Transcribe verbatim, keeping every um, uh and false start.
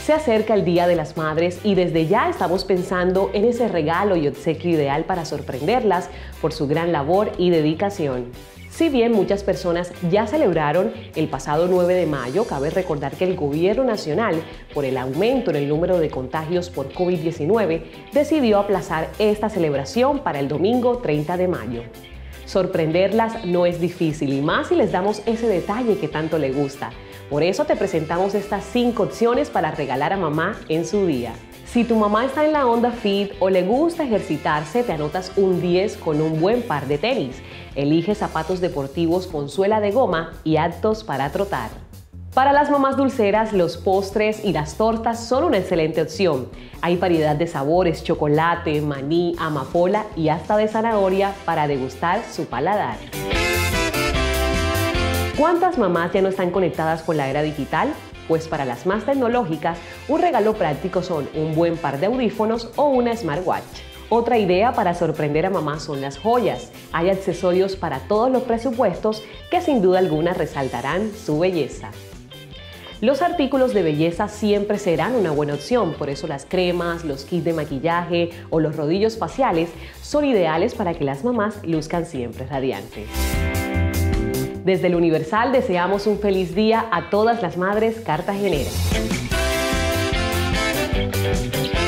Se acerca el Día de las Madres y desde ya estamos pensando en ese regalo y obsequio ideal para sorprenderlas por su gran labor y dedicación. Si bien muchas personas ya celebraron el pasado nueve de mayo, cabe recordar que el Gobierno Nacional, por el aumento en el número de contagios por COVID diecinueve, decidió aplazar esta celebración para el domingo treinta de mayo. Sorprenderlas no es difícil y más si les damos ese detalle que tanto le gusta. Por eso te presentamos estas cinco opciones para regalar a mamá en su día. Si tu mamá está en la onda fit o le gusta ejercitarse, te anotas un diez con un buen par de tenis. Elige zapatos deportivos con suela de goma y aptos para trotar. Para las mamás dulceras, los postres y las tortas son una excelente opción. Hay variedad de sabores, chocolate, maní, amapola y hasta de zanahoria para degustar su paladar. ¿Cuántas mamás ya no están conectadas con la era digital? Pues para las más tecnológicas, un regalo práctico son un buen par de audífonos o una smartwatch. Otra idea para sorprender a mamá son las joyas. Hay accesorios para todos los presupuestos que sin duda alguna resaltarán su belleza. Los artículos de belleza siempre serán una buena opción, por eso las cremas, los kits de maquillaje o los rodillos faciales son ideales para que las mamás luzcan siempre radiantes. Desde el Universal deseamos un feliz día a todas las madres cartageneras.